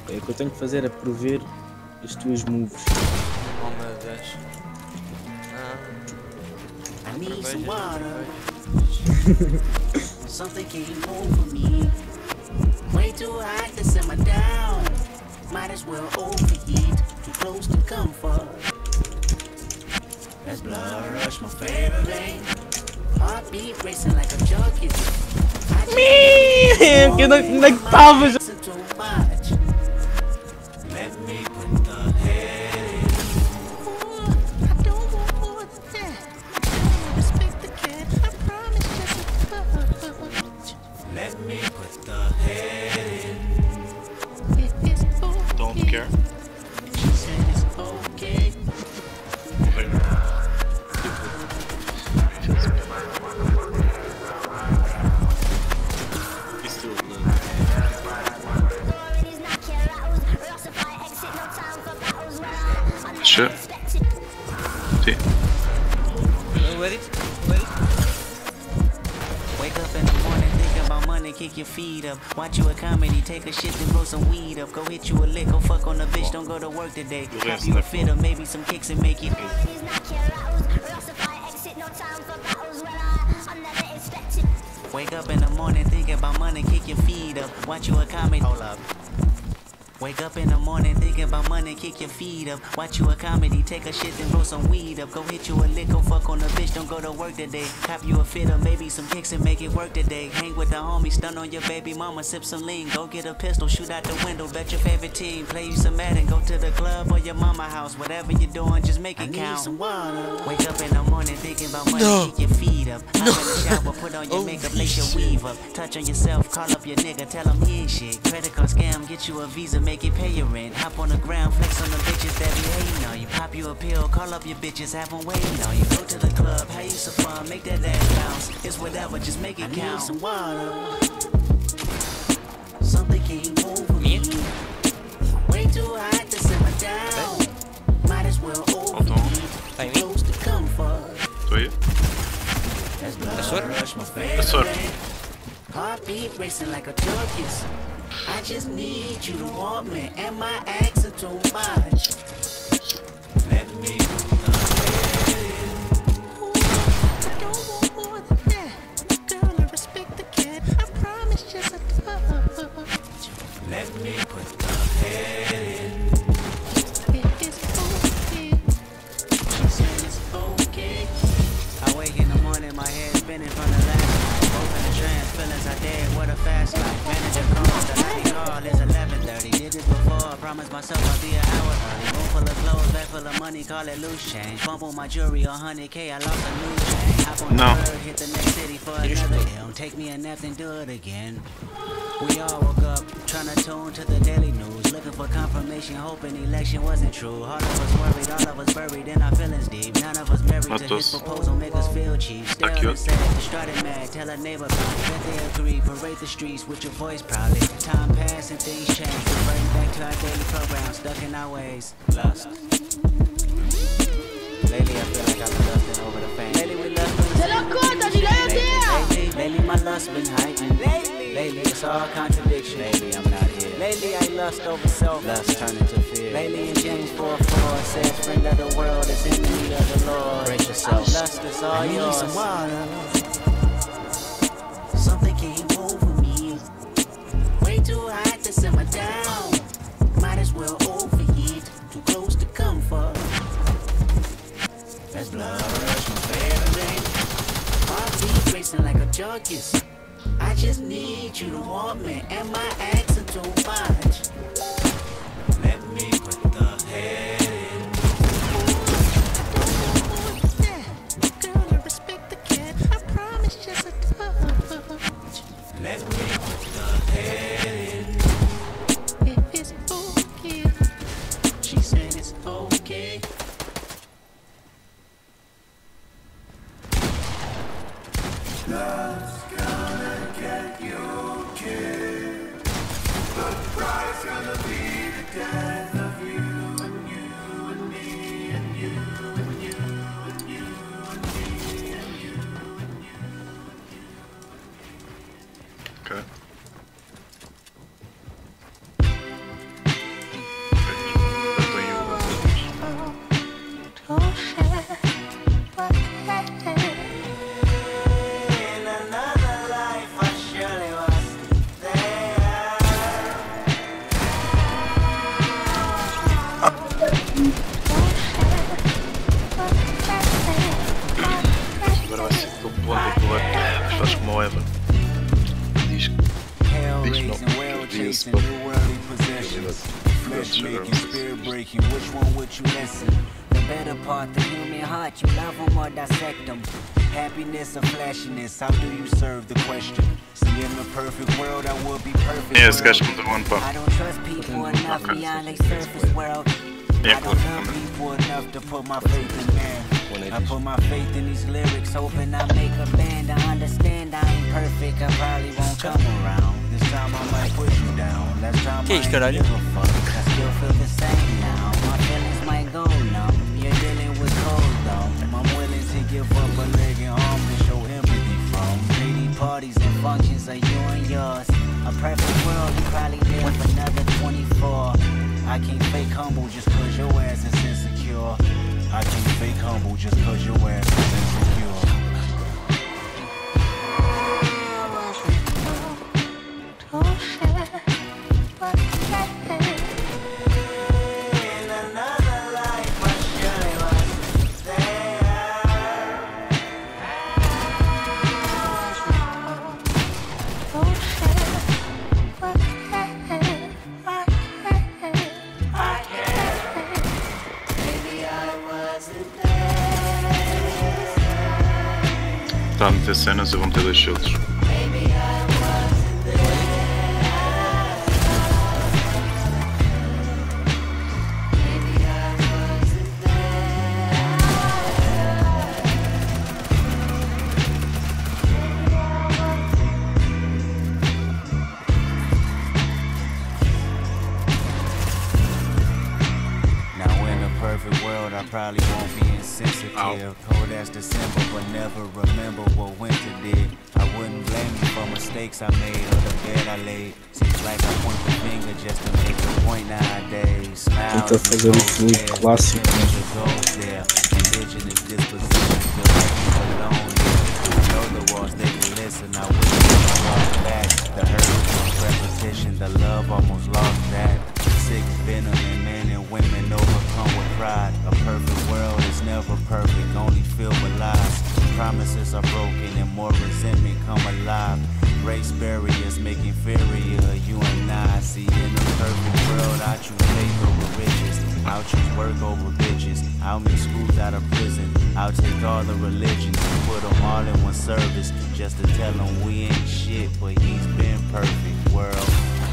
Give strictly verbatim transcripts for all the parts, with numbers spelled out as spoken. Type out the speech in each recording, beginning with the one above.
É, o que eu tenho que fazer é prever as tuas moves. Oh meu Deus. Não. Prevejo, prevejo. Something came over me. Way too high to simmer down. Might as well overheat. Too close to comfort. That's blood rush, my favorite vein. Heartbeat racing like a junkie. Me, que não estava já. Let me put the head in. I don't want more than that. Respect the cat, I promise just a touch. Let me put the head in. It is okay. Don't care. She said it's okay. Sure. See. Ready? Ready? Wake up in the morning, think about money, kick your feet up. Watch you a comedy, take a shit, then blow some weed up. Go hit you a lick, go fuck on the bitch, don't go to work today. Cop you a fit or maybe some kicks and make it. Wake up in the morning, think about money, kick your feet up. Watch you a comedy. Hold up. Wake up in the morning, thinking about money, kick your feet up. Watch you a comedy, take a shit, then blow some weed up. Go hit you a lick, go fuck on the bitch, don't go to work today. Cop you a fit or maybe some kicks and make it work today. Hang with the homies, stun on your baby mama, sip some lean. Go get a pistol, shoot out the window, bet your favorite team. Play you some Madden, go to the club or your mama house. Whatever you're doing, just make it I count. Need some water. Wake up in the morning, thinking about money, no. Kick your feet up. Hop no. in the shower, put on your oh, makeup, lace your weave up. Touch on yourself, call up your nigga, tell him he ain't shit. Credit card scam, get you a visa, make it pay your rent. Hop on the ground, flex on the bitches that be hating on you. Pop you a pill, call up your bitches, have them waiting on you. Go to the club, have you some fun, make that ass bounce. It's whatever, just make it I count. Need some water. Something came over me. Way too hot to simmer down. Might as well overheat. Close to comfort. Tô aí. É soro? É soro. Heartbeat racing like a turkey's. I just need you to want me. Am I asking too much? Let me put the head in. I don't want more than that. Girl, I respect the cat. I promise just a touch. Let me put the head in. It is okay. She said it's okay. I wake in the morning, my head spinning from the last night. Open the trance, feelings I did. What a fast life. Manager calls, the night call is eleven thirty. Did this before, I promised myself I'll be an hour early. Room full of clothes, bag full of money, call it loose change. Bump on my jewelry, one hundred K, I lost a new chain. Hop on no. the bird, hit the next city for another deal. Take me a nap, then do it again. We all woke up, trying to tune to the daily news. Looking for confirmation, hoping election wasn't true. All of us worried, all of us buried in our feelings deep. None of us married Matos. to his proposal, make us feel cheap. Still and sad, started mad, tell a neighbor about it. Bet they agree, parade the streets with your voice proudly. Time passed and things changed. Reverting back to our daily program, stuck in our ways. Lust. Lately I feel like I've been lusting over the fame. Lately we lust. Lately, lately my lust been heightened. Lately, lately it's all contradiction. Lately I'm not here. Lately I lust over self. Lust turn into fear. Lately in James four four it says, friend of the world is enemy of the Lord. Brace yourself. Lust is all I yours. Need some water. Something came over me. Way too hot to simmer down. Might as well overheat. Too close to comfort. That's blood rush, my favorite thing. Heartbeat racing like a junkies. I just need you to want me. Am I asking too much? Let me put the head in. Girl, I respect the cat. I promise just a touch. Let me put the head in. It is okay. She said it's okay. Love's gonna get you killed. chasing spot. new worldly possessions. Flesh making, spirit breaking, which one would you listen? The better part, the human heart, you love them or dissect them. Happiness or flashiness, how do you serve the question? See, in the perfect world, I would be perfect. Nie, world. zgaśmy do one pump. I don't trust people enough beyond their surface world. Nie, I don't love kurwa. people enough to put my faith in man. I put my faith in these lyrics, hoping I make a band. I understand I ain't perfect, I probably won't come around. This time I might put you down. Last time Que I isso, ain't caralho? give a fuck. I still feel the same now. My feelings might go numb. You're dealing with cold though. I'm willing to give up a leg and arm to show empathy from. Shady parties and functions are you and yours. A perfect world, you probably live another twenty-four. I can't fake humble just cause your ass is insecure. I can't fake humble just cause your ass is insecure. In another life, I surely was Tá a meter cenas, eu vou meter dois shields. Now in a perfect world, I probably won't be insensitive. Ow. Oh, that's December, but never remember what winter did. I wouldn't blame you for mistakes I made or the bed I laid. Seems like I point the finger just to make a point nowadays. Smiles Tenta fazer o fluid clássico, né? Indigenous disposition, feel like you belong here. I know the walls, they can listen. I wish you could walk back. The hurt was repetition, the love almost lost that. Sick venom in men and women overcome with pride. A perfect world is never perfect, only filled with lies. Promises are broken and more resentment come alive. Race barriers make inferior you and I. See, in a perfect world, I choose faith over riches. I'll choose work over bitches. I'll make schools out of prison. I'll take all the religions and put them all in one service. Just to tell them we ain't shit, but he's been perfect, world.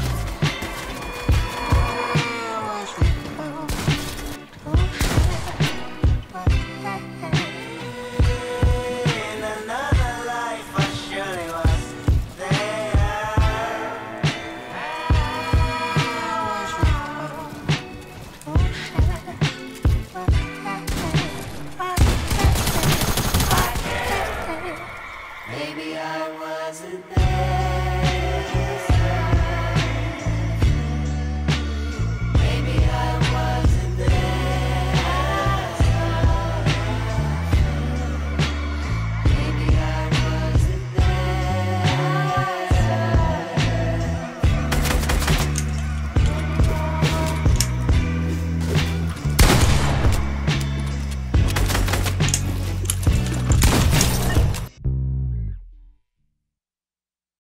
In another life, I surely was there. Maybe I wasn't there.